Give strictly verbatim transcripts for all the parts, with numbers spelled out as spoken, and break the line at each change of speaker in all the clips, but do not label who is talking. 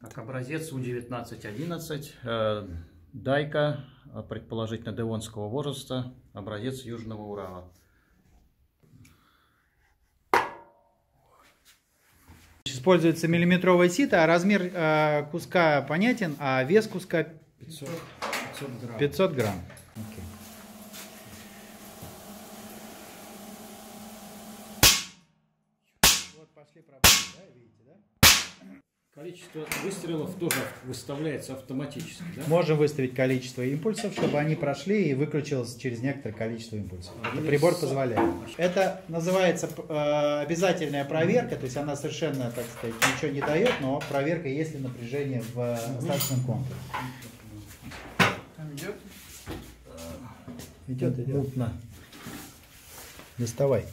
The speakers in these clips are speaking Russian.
Так, образец У девятнадцать одиннадцать, э, дайка, предположительно девонского возраста, образец Южного Урала.
Используется миллиметровое сито, а размер э, куска понятен, а вес куска
пятьсот, пятьсот грамм.
пятьсот грамм. Okay. Вот пошли проблемы, да, видите, да?
Количество выстрелов тоже выставляется автоматически, да?
Можем выставить количество импульсов, чтобы они прошли и выключилось через некоторое количество импульсов. Это прибор позволяет. Это называется э, обязательная проверка, то есть она совершенно, так сказать, ничего не дает, но проверка, есть ли напряжение в остаточном контуре.
Там идет?
Идет, идет.
Мутно.
Доставай.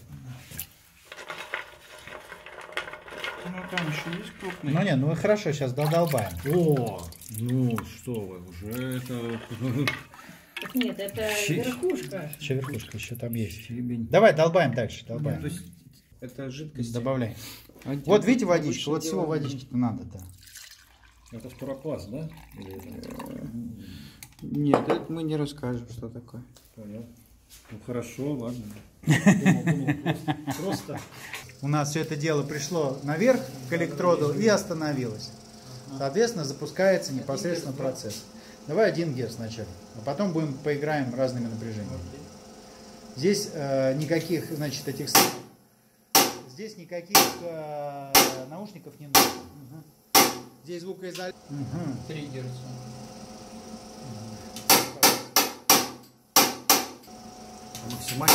Ну там еще есть крупный.
Ну не, ну хорошо, сейчас додолбаем.
О, ну что вы, уже это...
Нет, это
Щи-
верхушка.
Еще верхушка, еще там есть.
Щебень.
Давай, долбаем дальше, долбаем.
То есть это жидкость.
Добавляй.
Один.
Вот видите водичка,
Обычно
вот всего
делаем-
водички-то надо, да.
Это второкласс, да? Или это-
Нет, это мы не расскажем, что такое.
Понял. Ну хорошо, ладно. Думал, думал, просто, просто.
У нас все это дело пришло наверх к электроду и остановилось. Соответственно, запускается непосредственно процесс. Давай один герц сначала, а потом будем поиграем разными напряжениями. Здесь э, никаких, значит, этих... Здесь никаких э, наушников не нужно. Угу. Здесь звукоизоляция. Угу.
Три герца.
Максимально.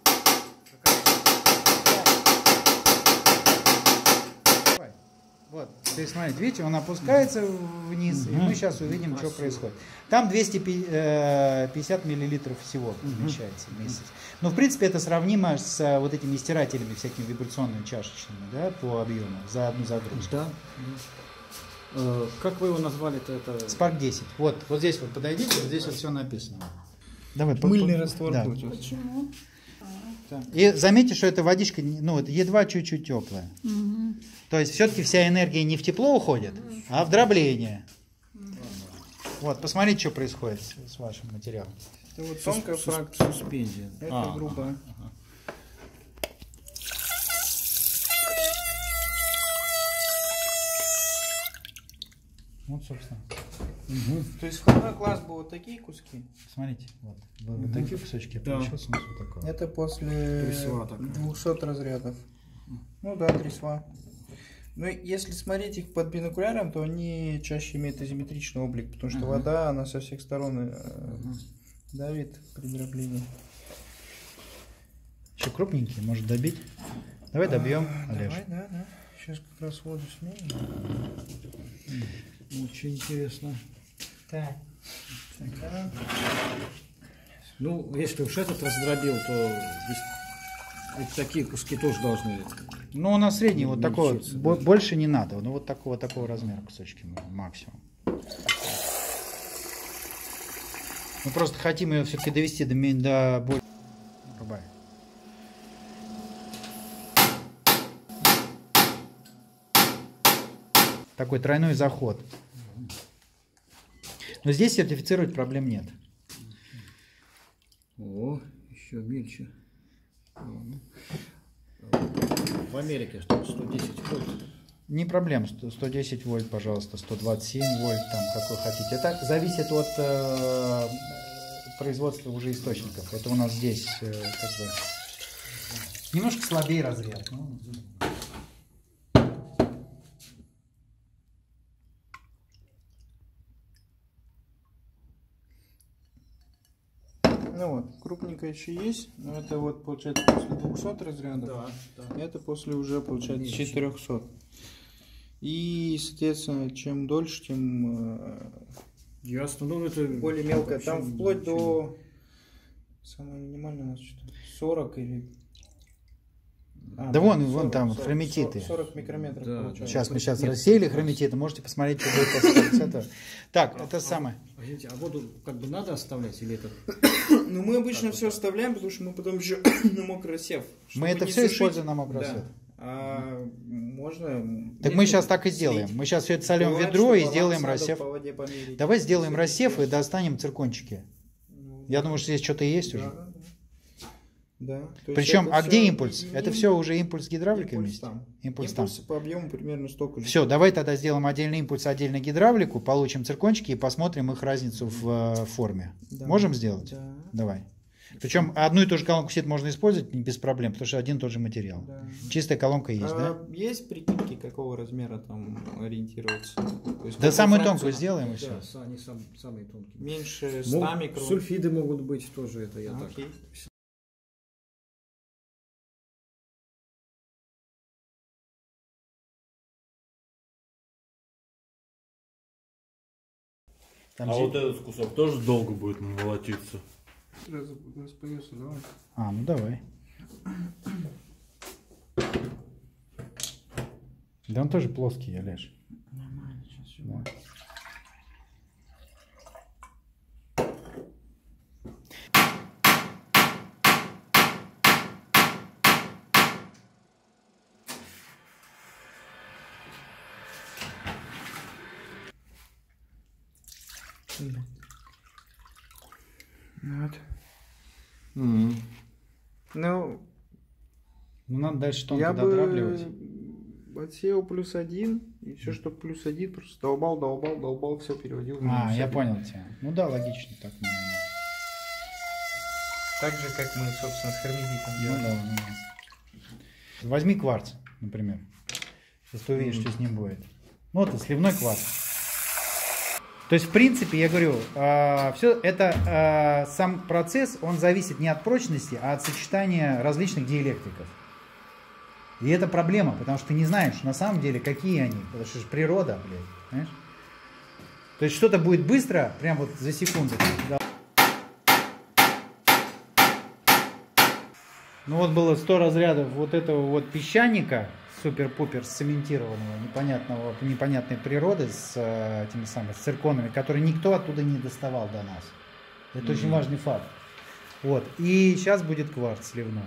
Вот, то есть, смотрите, видите, он опускается вниз, и мы сейчас увидим, что происходит. Там двести пятьдесят миллилитров всего помещается в месяц. Но, в принципе, это сравнимо с вот этими стирателями, всякими вибрационными чашечными, да, по объему, за одну загрузку.
Да. Э, как вы его назвали-то? Это...
Спарк десять. Вот, вот здесь вот подойдите, вот здесь вот все написано. Давай,
Мыльный
по-
раствор
да.
получился.
Почему?
И заметьте, что эта водичка, ну, вот, едва чуть-чуть теплая.
Угу.
То есть все-таки вся энергия не в тепло уходит, а в дробление. Вот, посмотрите, что происходит с, с вашим материалом.
Это вот тонкая
Сус-
фракция.
суспензия.
Это
А,
грубая.
ага.
Вот, собственно.
То есть входной класс был вот такие куски.
Смотрите, вот, вот, вот такие кусочки,
Да.
получился у нас вот такой.
Это после
Тресва такая.
двухсот разрядов. Ну да, тресва. Но если смотреть их под бинокуляром, то они чаще имеют азимметричный облик, потому что
Ага.
вода, она со всех сторон э, давит при дроблении.
Еще крупненький, может добить? Давай добьем,
А,
Олеж.
Давай, да, да. Сейчас как раз воду сменим.
Очень интересно.
Так.
Ну, если уж этот раздробил, то здесь вот такие куски тоже должны...
Ну, у нас средний вот такой,
Уменьшиться,
бо-
да.
больше не надо, ну вот такого, такого размера кусочки максимум. Мы просто хотим ее все-таки довести до, ми- до более... Рубай. Такой тройной заход. Но здесь сертифицировать проблем нет.
О, еще мельче. В Америке что, сто десять вольт.
Не проблем, сто сто десять вольт, пожалуйста, сто двадцать семь вольт, там какой хотите. Это зависит от э, производства уже источников. Это у нас здесь э, как бы немножко слабее разряд. Ну,
Ну вот, крупненькая еще есть, но это вот получается после двухсот разрядов.
Да, да.
Это после уже получается
Меньше.
четырехсот. И, соответственно, чем дольше, тем э,
Ясно, ну это...
более мелкое.
вообще
Там вплоть
ничего.
до самое минимальное у нас что-то сорок или... А,
Да вон, вон
сорок,
там
сорок,
хроматиты.
сорок микрометров
Да,
получается.
Сейчас мы сейчас рассеяли хроматиты, можете посмотреть, что будет после этого. Так,
А,
это
а,
самое.
Извините, а воду как бы надо оставлять или это...
Ну мы обычно все оставляем, потому что мы потом еще на мокрый рассев.
Мы
Чтобы
это
не
все
сушить.
используем на мокрый
Да.
рассвет.
А можно...
Так мы сейчас так и сделаем. Мы сейчас все это сольем в ведро и сделаем рассев. Давай сделаем рассев и достанем циркончики. Я думаю, что здесь что-то есть уже.
Да, да.
Причем, а где импульс? Это все уже импульс гидравлики вместе?
Там.
Импульс
Импульс
там.
по объему примерно столько же.
Все, давай тогда сделаем отдельный импульс, отдельно гидравлику, получим циркончики и посмотрим их разницу в э, форме.
Да.
Можем сделать?
Да.
Давай. Причем одну и ту же колонку сет можно использовать без проблем, потому что один и тот же материал.
Да.
Чистая колонка есть,
А
да?
есть прикидки, какого размера там ориентироваться? То есть
Да
какую
самую
фракцию?
тонкую сделаем и все.
Да, са- они сам- самые тонкие.
Меньше
Мог-
ста микрон.
Сульфиды могут быть тоже, это я
А,
так.
окей.
Там
А
зи-
вот этот кусок тоже долго будет молотиться.
Раз- распоется, давай.
А, ну давай. Да он тоже плоский, Олеж.
Нормально, сейчас все.
Да.
Вот.
М.
Ну,
Ну надо дальше тонко
я
додравливать.
бы отсеял плюс один, и все, что плюс один, просто долбал, долбал, долбал, все переводил. в
А,
минус
я
один.
понял тебя. Ну да, логично так, наверное.
Так же, как мы, собственно, с хермидитом
Ну
делали.
да, ну. Возьми кварц, например. Сейчас ты увидишь, что с ним будет. Ну, это сливной кварц. То есть, в принципе, я говорю, все это а, сам процесс, он зависит не от прочности, а от сочетания различных диэлектриков. И это проблема, потому что ты не знаешь на самом деле, какие они. Потому что это же природа, блядь, понимаешь? То есть что-то будет быстро, прям вот за секунду. Да. Ну вот было сто разрядов вот этого вот песчаника, супер-пупер цементированного, непонятного, непонятной природы с э, этими самыми с цирконами, которые никто оттуда не доставал до нас. Это mm-hmm. очень важный факт. Вот. И сейчас будет кварц сливной.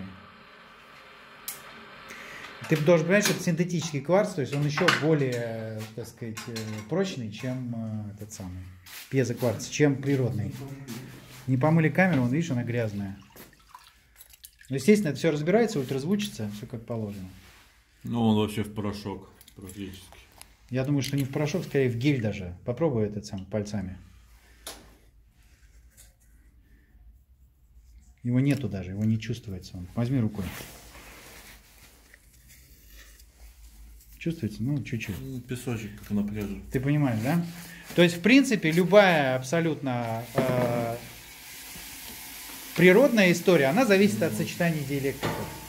Ты должен понимать, что это синтетический кварц, то есть он еще более, так сказать, прочный, чем э, этот самый пьезокварц, чем природный. Не помыли камеру, вон, видишь, она грязная. Но, естественно, это все разбирается, ультразвучится, все как положено.
Ну, он вообще в порошок практически.
Я думаю, что не в порошок, скорее в гель даже. Попробуй этот сам пальцами. Его нету даже, его не чувствуется. Он. Возьми рукой. Чувствуется? Ну, чуть-чуть.
Ну, песочек, как на пляже.
Ты понимаешь, да? То есть, в принципе, любая абсолютно э, природная история, она зависит от сочетания диэлектриков.